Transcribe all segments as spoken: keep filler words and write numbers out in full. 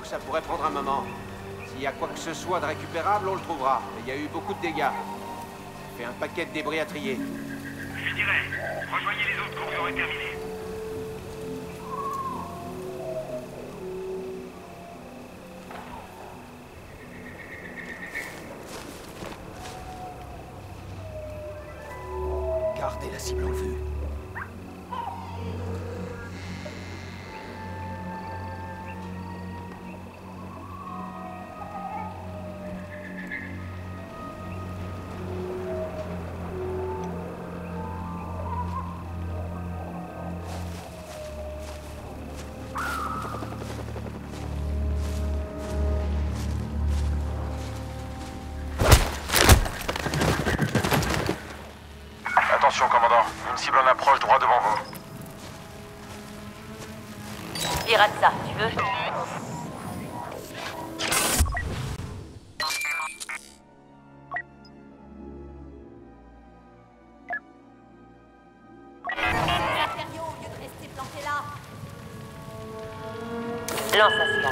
ça pourrait prendre un moment. S'il y a quoi que ce soit de récupérable, on le trouvera. Mais il y a eu beaucoup de dégâts. Ça fait un paquet de débris à trier. Je dirais, rejoignez les autres quand vous aurez terminé. Gardez la cible en vue. Attention, commandant. Une cible en approche droit devant vous. Pirate ça, tu veux? Impériaux, au lieu de rester plantés là. Lance un scan.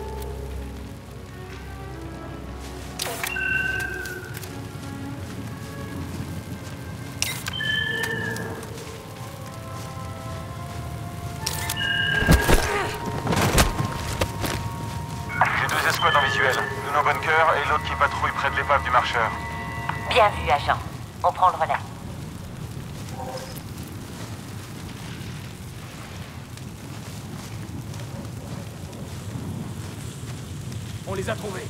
J'ai deux escouades en visuel. Une au bunker et l'autre qui patrouille près de l'épave du marcheur. Bien vu, agent. On prend le relais. On les a trouvés.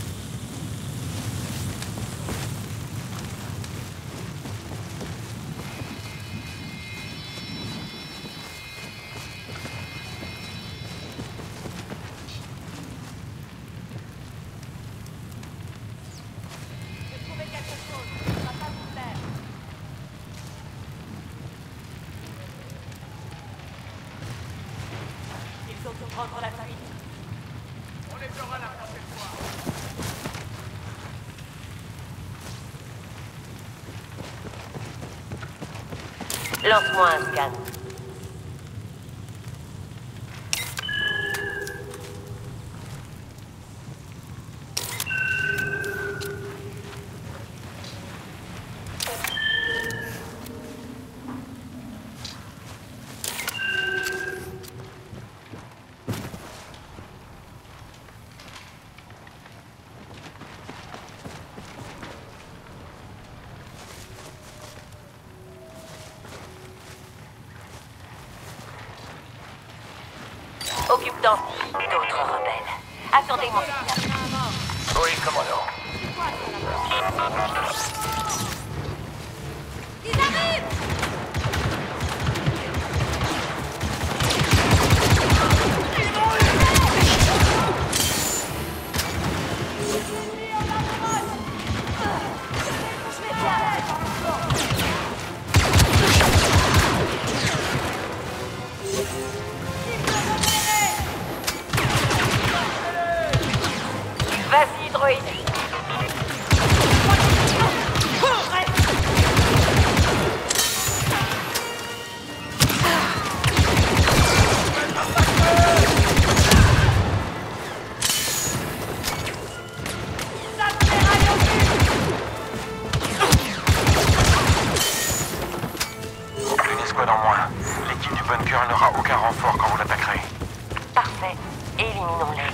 J'ai trouvé quelque chose. Ça va pas vous plaire. Ils ont dû prendre la fuite. On les aura la prochaine fois. Lance-moi un scan. Occupe dans d'autres rebelles. Attendez mon signal. Oui, commandant. Ils arrivent! Vas-y, droïde. Une escouade en moins. L'équipe du bunker n'aura aucun renfort quand vous l'attaquerez. Parfait. Éliminons-les.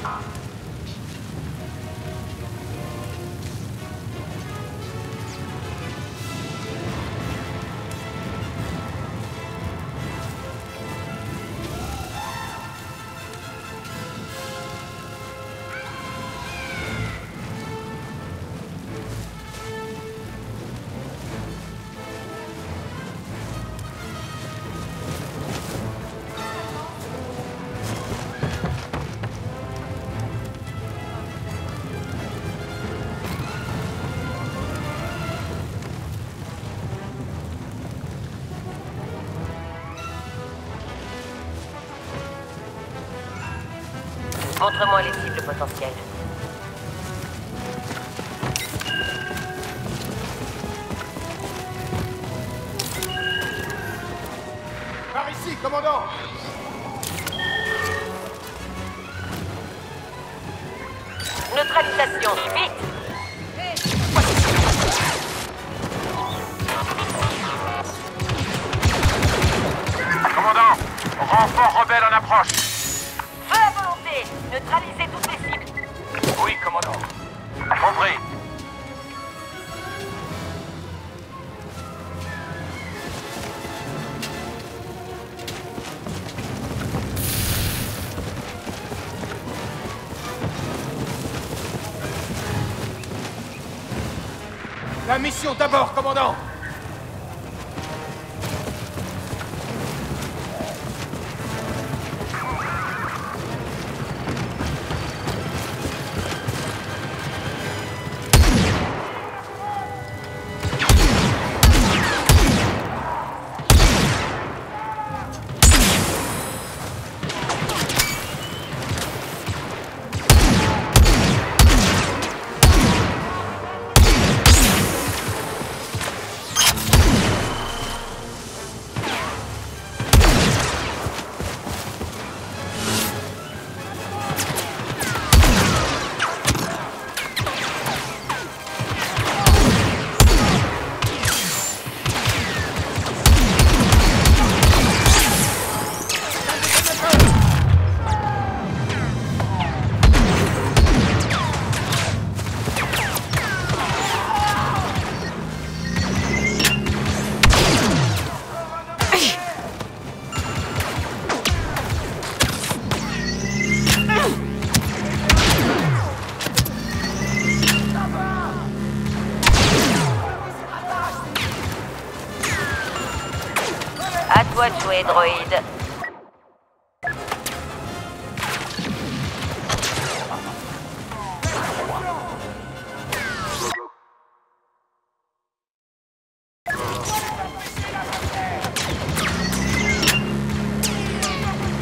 Montre-moi les cibles potentielles. Par ici, commandant! Neutralisation, vite! Commandant, renfort rebelle en approche. Feu à volonté! Neutralisez toutes les cibles! Oui, commandant. Compris. La mission d'abord, commandant. À toi de jouer, droïde.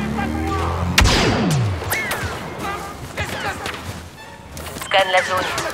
Scanne la zone.